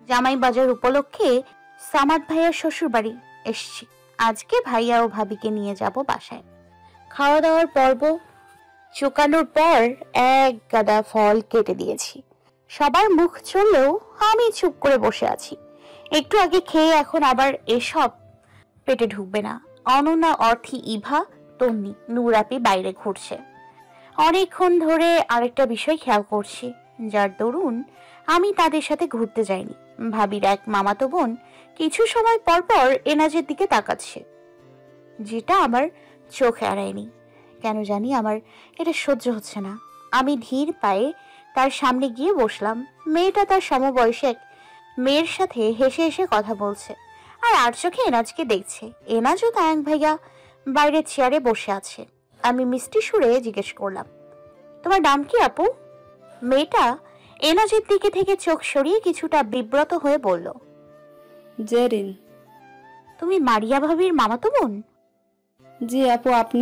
জামাই বাজার উপলক্ষে সামাদ ভাইয়ার শ্বশুর বাড়ি এসছি। আজকে ভাইয়া ও ভাবিকে নিয়ে যাব বাসায়। খাওয়া দাওয়ার পর্ব চুকানোর পর এক গাদা ফল কেটে দিয়েছি। সবার মুখ চললেও আমি চুপ করে বসে আছি। একটু আগে খেয়ে এখন আবার এসব পেটে ঢুকবে না। অনন্যা, অর্থী, ইভা, তন্নি, নুরাপি বাইরে ঘুরছে। অনেকক্ষণ ধরে আরেকটা বিষয় খেয়াল করছি, যার দরুন আমি তাদের সাথে ঘুরতে যাইনি। ভাবির এক মামাতো বোন কিছু সময় পর পর এনাজের দিকে তাকাচ্ছে, যেটা আমার চোখ এড়ায়নি। কেন জানি আমার এটা সহ্য হচ্ছে না। আমি ধীর পায়ে তার সামনে গিয়ে বসলাম। মেয়েটা তার সমবয়সী এক মেয়ের সাথে হেসে হেসে কথা বলছে আর আর চোখে এনাজকে দেখছে। এনাজও তায়াং ভাইয়া বাইরের চেয়ারে বসে আছে। আমি মিষ্টি সুরে জিজ্ঞেস করলাম, তোমার নাম কি আপু? মেয়েটা এনাজের দিকে থেকে চোখ সরিয়ে কিছুটা বিব্রত হয়ে বলল, জেরিন। তুমি মারিয়া ভাবির মামাতো বোন? জি আপু, আপনি?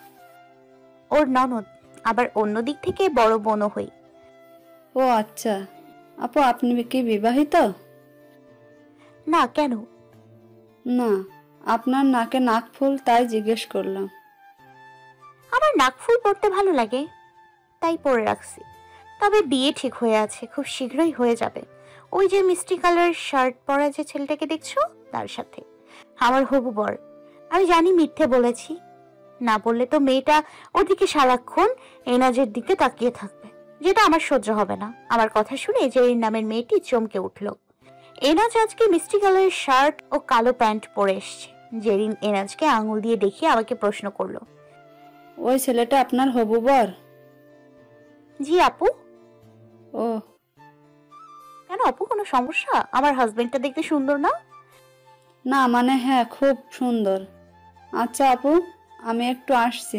ওর ননদ, আবার অন্য দিক থেকে বড় বোনও হই। ও আচ্ছা। আপু, আপনি কি বিবাহিত? না, কেন? না, আপনার নাকে নাকফুল, তাই জিজ্ঞেস করলাম। আমার নাকফুল পরতে ভালো লাগে, তাই পরে রাখছি। তবে বিয়ে ঠিক হয়ে আছে, খুব শীঘ্রই হয়ে যাবে। ওই যে মিষ্টি কালার শার্ট পরা যে ছেলেটাকে দেখছো, তার সাথে। আমার হবু বর। আমি জানি মিথ্যে বলেছি, না বললে তো মেয়েটা ওদিকে সারাক্ষণ এনাজের দিকে তাকিয়ে থাকবে, যেটা আমার সহ্য হবে না। আমার কথা শুনে জেরিন নামের মেয়েটি চমকে উঠল। এনাজ আজকে মিষ্টি কালারের শার্ট ও কালো প্যান্ট পরে এসছে। জেরিন এনাজকে আঙুল দিয়ে দেখিয়ে আমাকে প্রশ্ন করলো, ওই ছেলেটা আপনার হবু বর? জি আপু। ও, কেন আপু, কোনো সমস্যা? আমার হাজবেন্ডটা দেখতে সুন্দর না? না মানে হ্যাঁ, খুব সুন্দর। আচ্ছা আপু, আমি একটু আসছি।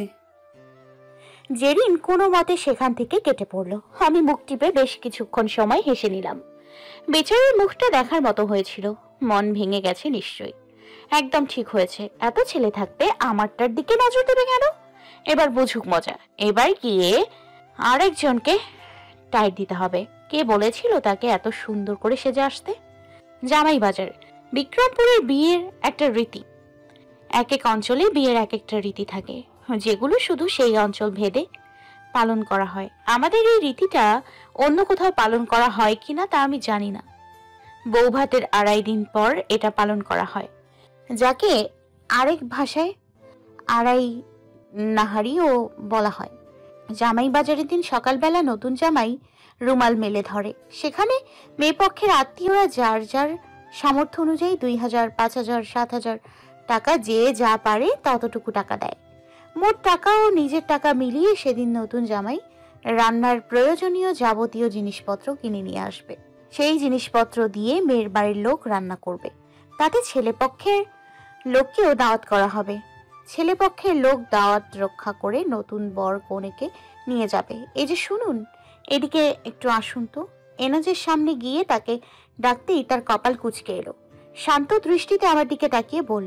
জেরিন কোনো মতে সেখান থেকে কেটে পড়লো। আমি মুখ টিপে বেশ কিছুক্ষণ সময় হেসে নিলাম। বেচারির মুখটা দেখার মতো হয়েছিল। মন ভেঙে গেছে নিশ্চয়ই। একদম ঠিক হয়েছে, এত ছেলে থাকতে আমারটার দিকে নজর দেবে কেন? এবার বুঝুক মজা। এবার গিয়ে আরেকজনকে টাইট দিতে হবে। কে বলেছিল তাকে এত সুন্দর করে সেজে আসতে? জামাই বাজার, বিক্রমপুরের বিয়ের একটা রীতি। এক এক অঞ্চলে বিয়ের এক একটা রীতি থাকে, যেগুলো শুধু সেই অঞ্চল ভেদে পালন করা হয়। আমাদের এই রীতিটা অন্য কোথাও পালন করা হয় কিনা তা আমি জানি না। বৌভাতের 2.5 দিন পর এটা পালন করা হয়, যাকে আরেক ভাষায় আড়াই নাহারিও বলা হয়। জামাই বাজারের দিন সকালবেলা নতুন জামাই রুমাল মেলে ধরে। সেখানে মেয়ে পক্ষের আত্মীয়রা যার যার সামর্থ্য অনুযায়ী 2,000, 5,000, 7,000 টাকা, যে যা পারে ততটুকু টাকা দেয়। মোট টাকা ও নিজের টাকা মিলিয়ে সেদিন নতুন জামাই রান্নার প্রয়োজনীয় যাবতীয় জিনিসপত্র কিনে নিয়ে আসবে। সেই জিনিসপত্র দিয়ে মেয়ের বাড়ির লোক রান্না করবে। তাতে ছেলেপক্ষের লোককেও দাওয়াত করা হবে। ছেলেপক্ষের লোক দাওয়াত রক্ষা করে নতুন বর কনেকে নিয়ে যাবে। এই যে শুনুন, এদিকে একটু আসুন তো। এনাজের সামনে গিয়ে তাকে ডাকতেই তার কপাল কুঁচকে এলো। শান্ত দৃষ্টিতে আমার দিকে তাকিয়ে বলল,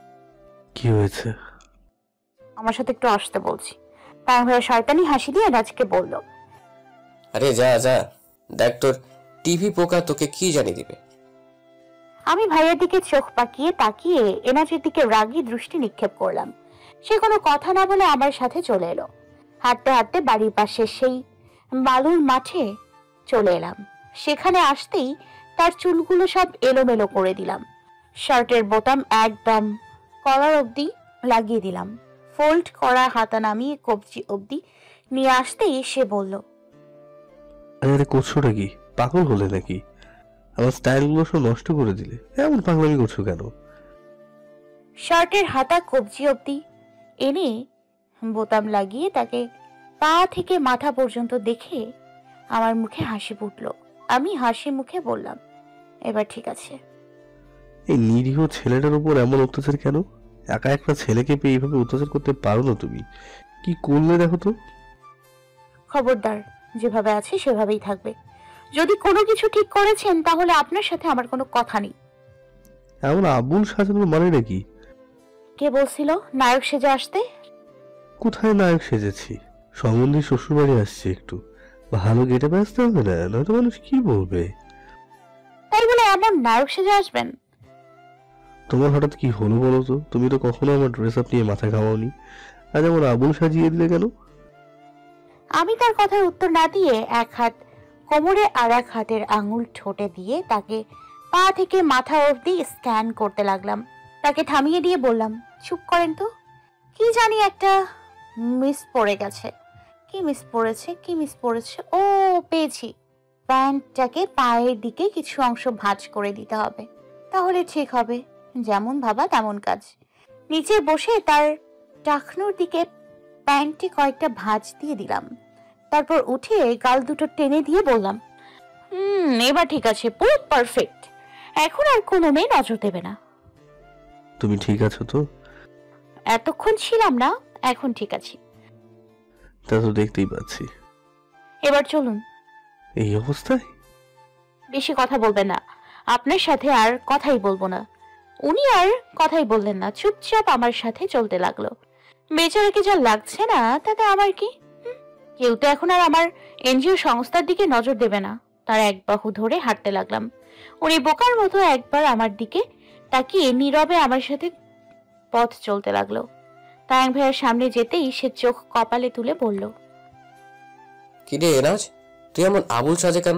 কি হয়েছে? আমার সাথে একটু আসতে বলছি। তার হয়ে শয়তানি হাসি দিয়ে এনাজকে বলল, আরে যা যা, দেখ তোর টিভি পোকা তোকে কি জানিয়ে দিবে। আমি ভাইয়ের দিকে চোখ পাকিয়ে তাকিয়ে এনাজের দিকে রাগী দৃষ্টি নিক্ষেপ করলাম। সে কোনো কথা না বলে আমার সাথে চলে এলো। হাঁটতে হাঁটতে বাড়ির পাশে সেই বালুর মাঠে চলে এলাম। সেখানে আসতেই তার চুলগুলো সব এলোমেলো করে দিলাম। শার্টের বোতাম একদম কলার অবধি লাগিয়ে দিলাম। ফোল্ড করা হাতা নামিয়ে কবজি অবধি নিয়ে আসতেই সে বলল, আরে করছোটা কি? পাগল হলে নাকি? আমার স্টাইলগুলো সব নষ্ট করে দিলে। এমন পাগলামি করছো কেন? শার্টের হাতা কবজি অবধি এনে বোতাম লাগিয়ে তাকে পা থেকে মাথা পর্যন্ত দেখে আমার মুখে হাসি ফুটলো। আমি হাসি মুখে বললাম, এবার ঠিক আছে। এই নিরীহ ছেলেটার উপর এমন অত্যাচার কেন? একা একটা ছেলেকে পেয়ে এইভাবে অত্যাচার করতে পারো না তুমি? কি করলে দেখো তো। খবরদার, যেভাবে আছে সেভাবেই থাকবে। যদি কোনো কিছু ঠিক করেছেন তাহলে আপনার সাথে আমার কোনো কথা নেই। এমন আবুল সাজানোর মানে নাকি? কে বলছিল নায়ক সেজে আসতে? কোথায় নায়ক সেজেছি? সম্বন্ধে শ্বশুর বাড়ি আসছে, একটু ভালো গেটে আসতে হবে না, নয়তো মানুষ কি বলবে? তাই বলে এমন নায়ক সেজে আসবেন? তোমার হঠাৎ কি হলো বলো তো? তুমি তো কখনো আমার ড্রেস আপ নিয়ে মাথা ঘামাওনি, আজ আমার আবুল সাজিয়ে দিলে কেন? আমি তার কথার উত্তর না দিয়ে এক হাত কোমরে আর এক হাতের আঙুল ঠোঁটে দিয়ে তাকে পা থেকে মাথা অবধি স্ক্যান করতে লাগলাম। তাকে থামিয়ে দিয়ে বললাম, চুপ করেন তো। কি জানি একটা মিস পড়ে গেছে। কি মিস পড়েছে? ও, পেয়েছি। প্যান্টটাকে পায়ের দিকে কিছু অংশ ভাঁজ করে দিতে হবে, তাহলে ঠিক হবে। যেমন ভাবা তেমন কাজ। নিচে বসে তার টাকনুর দিকে প্যান্টে কয়েকটা ভাঁজ দিয়ে দিলাম। তারপর উঠে গাল দুটো টেনে দিয়ে বললাম, এবার ঠিক আছে, পুরো পারফেক্ট। এখন আর কোনো মেয়ে নজর দেবে না। তুমি ঠিক আছো তো? এতক্ষণ ছিলাম না, এখন ঠিক আছি। তা তো দেখতেই পাচ্ছি। এবার চলুন। এই অবস্থায়? বেশি কথা বলবেন না, আপনার সাথে আর কথাই বলবো না। উনি আর কথাই বললেন না, চুপচাপ আমার সাথে চলতে লাগলো। বেচারাকে যা লাগছে না তাতে আমার কি? কেউ তো এখন আর আমার এনজিও সংস্থার দিকে নজর দেবে না। তার এক বাহু ধরে হাঁটতে লাগলাম। উনি বোকার মতো একবার আমার দিকে তাকিয়ে নীরবে আমার সাথে পথ চলতে লাগলো। তায়াং ভাইয়ের সামনে যেতেই সে চোখ কপালে তুলে বলল, কিরে এনাজ, তুই এমন আবুল সাজে কেন?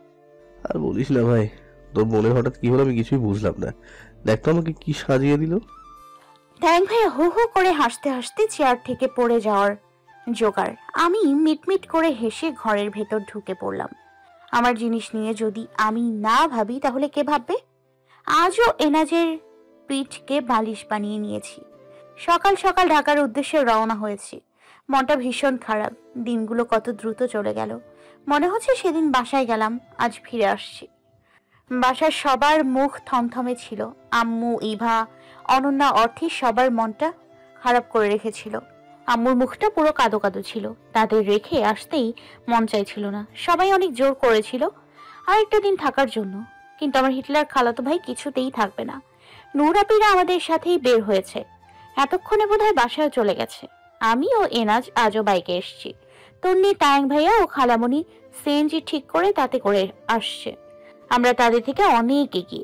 আর বলিস না ভাই, তোর মনে হঠাৎ কি হলো আমি কিছুই বুঝলাম না। দেখতো আমাকে কি সাজিয়ে দিল। তায়াং ভাইয়া হু হু করে হাসতে হাসতে চেয়ার থেকে পড়ে যাওয়ার জোগাড়। আমি মিটমিট করে হেসে ঘরের ভেতর ঢুকে পড়লাম। আমার জিনিস নিয়ে যদি আমি না ভাবি তাহলে কে ভাববে? আজও এনাজের পিঠকে বালিশ বানিয়ে নিয়েছি। সকাল সকাল ঢাকার উদ্দেশ্যে রওনা হয়েছি। মনটা ভীষণ খারাপ। দিনগুলো কত দ্রুত চলে গেল। মনে হচ্ছে সেদিন বাসায় গেলাম, আজ ফিরে আসছি। বাসার সবার মুখ থমথমে ছিল। আম্মু, ইভা, অনন্যা, অর্থী সবার মনটা খারাপ করে রেখেছিল। আম্মুর মুখটা পুরো কাদো কাদো ছিল। তাদের রেখে আসতেই মন চাইছিল না। সবাই অনেক জোর করেছিল আরেকটা দিন থাকার জন্য, কিন্তু আমার হিটলার খালাতো ভাই কিছুতেই থাকবে না। নূরাপিরা আমাদের সাথেই বের হয়েছে। এতক্ষণে বোধহয় বাসায় চলে গেছে। আমি ও এনাজ আজও বাইকে এসছি। তন্নি, তায়াং ভাইয়া ও খালামণি সিএনজি ঠিক করে তাতে করে আসছে। আমরা তাদের থেকে অনেক এগিয়ে।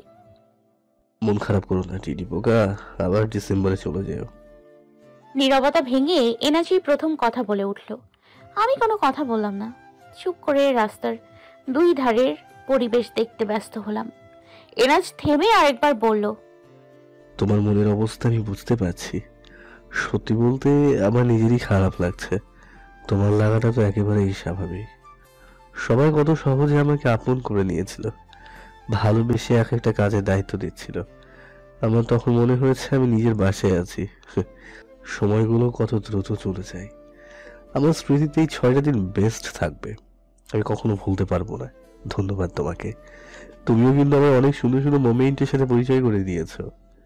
মন খারাপ করো না টিডি পোকা, আবার ডিসেম্বরে চলে যেও। নীরবতা ভেঙে এনাজি প্রথম কথা বলে উঠল। আমি কোনো কথা বললাম না। চুপ করে রাস্তার দুই ধারের পরিবেশ দেখতে ব্যস্ত হলাম। এনাজ থেমে আরেকবার বলল, তোমার মনের অবস্থা আমি বুঝতে পারছি। সত্যি বলতে আমার নিজেরই খারাপ লাগছে। তোমার লাগাটা তো একেবারেই স্বাভাবিক। সবাই কত সহজে আমাকে আপন করে নিয়েছিল, ভালোবেসে এক একটা কাজের দায়িত্ব দিচ্ছিল। আমার তখন মনে হয়েছে আমি নিজের বাসায় আছি। সময়গুলো কত দ্রুত চলে যায়। আমার স্মৃতিতে এই 6টা দিন বেস্ট থাকবে, আমি কখনো ভুলতে পারবো না। ধন্যবাদ তোমাকে। তুমিও কিন্তু আমার অনেক সুন্দর সুন্দর মোমেন্টের সাথে পরিচয় করে দিয়েছো।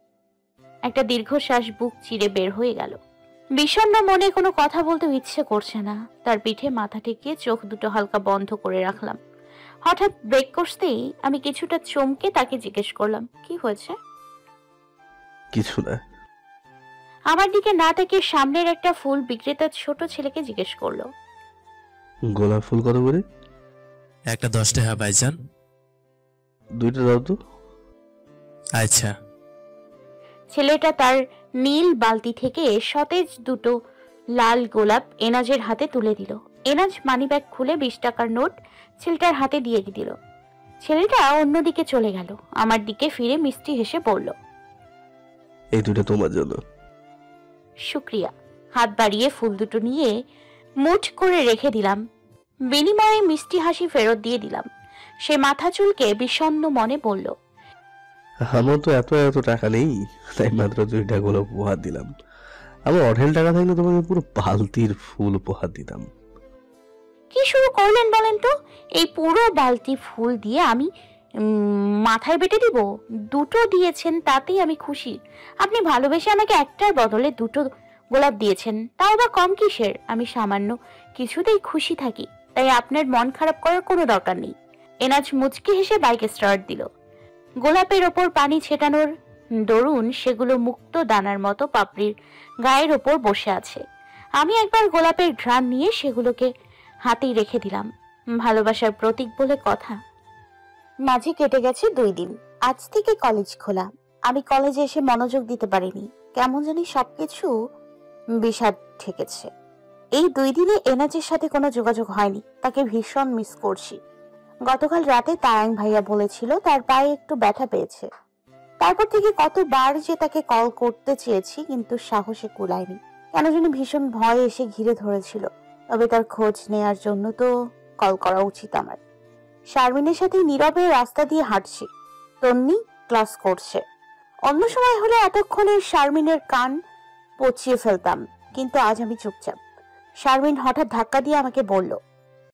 একটা দীর্ঘশ্বাস বুক চিরে বের হয়ে গেল। বিষণ্ণ মনে কোনো কথা বলতে ইচ্ছে করছে না। তার পিঠে মাথা ঠেকিয়ে চোখ দুটো হালকা বন্ধ করে রাখলাম। হঠাৎ ব্রেক করতেই আমি কিছুটা চমকে তাকে জিজ্ঞেস করলাম, কি হয়েছে? কিছু না। আমার দিকে না তাকিয়ে সামনের একটা ফুল বিক্রেতার ছোট ছেলেকে জিজ্ঞেস করলো, গোলাপ ফুল কত করে? একটা 10 টাকা ভাইজান। 2টা দাও তো। আচ্ছা। ছেলেটা তার নীল বালতি থেকে সতেজ দুটো লাল গোলাপ এনাজের হাতে তুলে দিল। এনাজ মানিব্যাগ খুলে 20 টাকার নোট ছেলেটার হাতে দিয়ে দিল। ছেলেটা অন্যদিকে চলে গেল। আমার দিকে ফিরে মিষ্টি হেসে বলল, এই 2টা তোমার জন্য। শুক্রিয়া। হাত বাড়িয়ে ফুল দুটো নিয়ে মুঠ করে রেখে দিলাম। বিনিময়ে মিষ্টি হাসি ফেরত দিয়ে দিলাম। সে মাথা চুলকে বিষণ্ণ মনে বলল, আমার তো এত এত টাকা নেই, তাই মাত্র 2টা গোলাপ উপহার দিলাম। আমার অঢেল টাকা থাকলে তোমাকে পুরো বালতির ফুল উপহার দিতাম। কি শুরু করলেন বলেন তো? এই পুরো বালতি ফুল দিয়ে আমি মাথায় বেটে দিব? 2টো দিয়েছেন তাতেই আমি খুশি। আপনি ভালোবেসে আমাকে একটার বদলে 2টো গোলাপ দিয়েছেন, তাও বা কম কিসের? আমি সামান্য কিছুতেই খুশি থাকি, তাই আপনার মন খারাপ করার কোনো দরকার নেই। এনাজ মুচকি হেসে বাইকে স্টার্ট দিল। গোলাপের ওপর পানি ছেটানোর দরুন সেগুলো মুক্ত দানার মতো পাপড়ির গায়ের ওপর বসে আছে। আমি একবার গোলাপের ঘ্রাণ নিয়ে সেগুলোকে হাতেই রেখে দিলাম। ভালোবাসার প্রতীক বলে কথা। মাঝে কেটে গেছে 2 দিন। আজ থেকে কলেজ খোলা। আমি কলেজে এসে মনোযোগ দিতে পারিনি। কেমন জানি সবকিছু বিষাদ ঠেকেছে। এই 2 দিনে এনাজের সাথে কোনো যোগাযোগ হয়নি। তাকে ভীষণ মিস করছি। গতকাল রাতে তায়াং ভাইয়া বলেছিল তার পায়ে একটু ব্যথা পেয়েছে। তারপর থেকে কতবার যে তাকে কল করতে চেয়েছি, কিন্তু সাহসে কুলায়নি। কেন জানি ভীষণ ভয় এসে ঘিরে ধরেছিল। তবে তার খোঁজ নেয়ার জন্য তো কল করা উচিত আমার। শারমিনের সাথে নীরবে রাস্তা দিয়ে হাঁটছি। তন্নি ক্লাস করছে। অন্য সময় হলে এতক্ষণে শারমিনের কান পচিয়ে ফেলতাম, কিন্তু আজ আমি চুপচাপ। শারমিন হঠাৎ ধাক্কা দিয়ে আমাকে বলল,